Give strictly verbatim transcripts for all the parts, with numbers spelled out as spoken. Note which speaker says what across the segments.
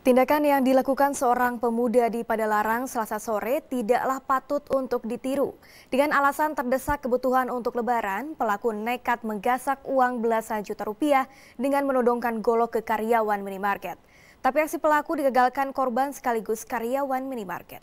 Speaker 1: Tindakan yang dilakukan seorang pemuda di Padalarang Selasa sore tidaklah patut untuk ditiru. Dengan alasan terdesak kebutuhan untuk lebaran, pelaku nekat menggasak uang belasan juta rupiah dengan menodongkan golok ke karyawan minimarket. Tapi aksi pelaku digagalkan korban sekaligus karyawan minimarket.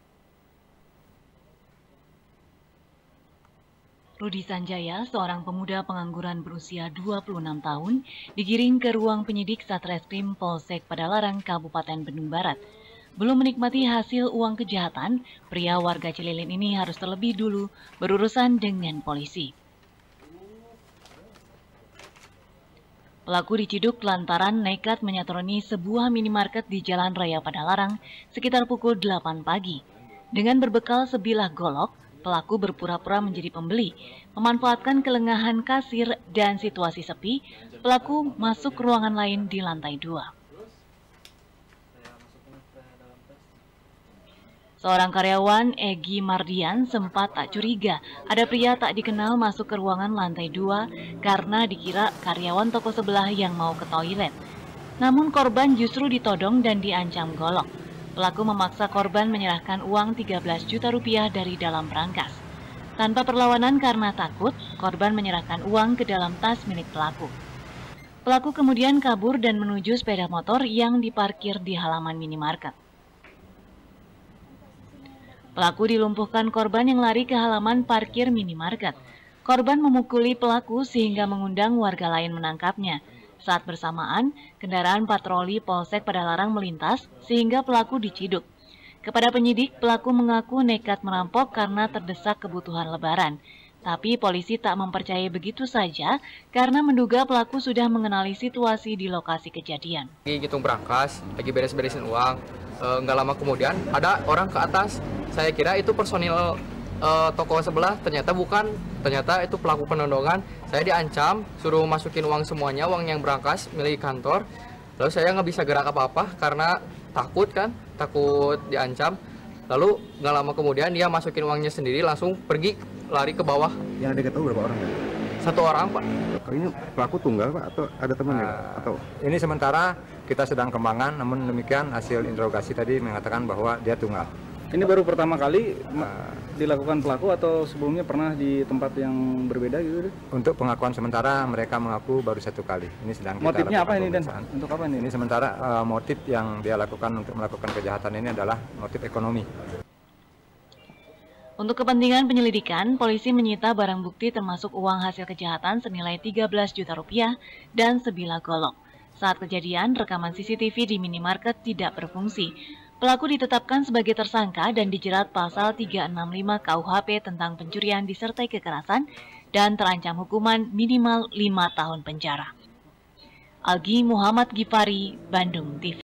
Speaker 2: Rudi Sanjaya, seorang pemuda pengangguran berusia dua puluh enam tahun, digiring ke ruang penyidik Satreskrim Polsek Padalarang, Kabupaten Bandung Barat. Belum menikmati hasil uang kejahatan, pria warga Cililin ini harus terlebih dulu berurusan dengan polisi. Pelaku diciduk lantaran nekat menyatroni sebuah minimarket di Jalan Raya Padalarang sekitar pukul delapan pagi. Dengan berbekal sebilah golok, pelaku berpura-pura menjadi pembeli, memanfaatkan kelengahan kasir dan situasi sepi, pelaku masuk ke ruangan lain di lantai dua. Seorang karyawan, Egi Mardian, sempat tak curiga ada pria tak dikenal masuk ke ruangan lantai dua karena dikira karyawan toko sebelah yang mau ke toilet. Namun korban justru ditodong dan diancam golok. Pelaku memaksa korban menyerahkan uang tiga belas juta rupiah dari dalam brankas. Tanpa perlawanan karena takut, korban menyerahkan uang ke dalam tas milik pelaku. Pelaku kemudian kabur dan menuju sepeda motor yang diparkir di halaman minimarket. Pelaku dilumpuhkan korban yang lari ke halaman parkir minimarket. Korban memukuli pelaku sehingga mengundang warga lain menangkapnya. Saat bersamaan, kendaraan patroli Polsek Padalarang melintas sehingga pelaku diciduk. Kepada penyidik, pelaku mengaku nekat merampok karena terdesak kebutuhan lebaran. Tapi polisi tak mempercayai begitu saja karena menduga pelaku sudah mengenali situasi di lokasi kejadian.
Speaker 3: Lagi hitung brankas, lagi beres-beresin uang. E, nggak lama kemudian ada orang ke atas. Saya kira itu personil e, toko sebelah, ternyata bukan. Ternyata itu pelaku penodongan. Saya diancam, suruh masukin uang semuanya, uang yang brankas milik kantor. Lalu saya nggak bisa gerak apa-apa karena takut kan, takut diancam. Lalu nggak lama kemudian dia masukin uangnya sendiri, langsung pergi lari ke bawah.
Speaker 4: Yang ada ketahui berapa orang? Ya?
Speaker 3: Satu orang, Pak.
Speaker 4: Ini pelaku tunggal, Pak, atau ada temannya?
Speaker 5: Nah,
Speaker 4: Pak? Atau
Speaker 5: ini sementara kita sedang kembangan, namun demikian hasil interogasi tadi mengatakan bahwa dia tunggal.
Speaker 6: Ini baru pertama kali uh, dilakukan pelaku atau sebelumnya pernah di tempat yang berbeda gitu?
Speaker 5: Untuk pengakuan sementara mereka mengaku baru satu kali. Ini sedang kita
Speaker 6: motifnya apa ini dan
Speaker 5: pemeriksaan.
Speaker 6: untuk apa ini?
Speaker 5: Ini sementara uh, motif yang dia lakukan untuk melakukan kejahatan ini adalah motif ekonomi.
Speaker 2: Untuk kepentingan penyelidikan, polisi menyita barang bukti termasuk uang hasil kejahatan senilai tiga belas juta rupiah dan sebilah golok. Saat kejadian, rekaman C C T V di minimarket tidak berfungsi. Pelaku ditetapkan sebagai tersangka dan dijerat pasal tiga enam lima K U H P tentang pencurian disertai kekerasan dan terancam hukuman minimal lima tahun penjara. Algi Muhammad Gifari, Bandung T V.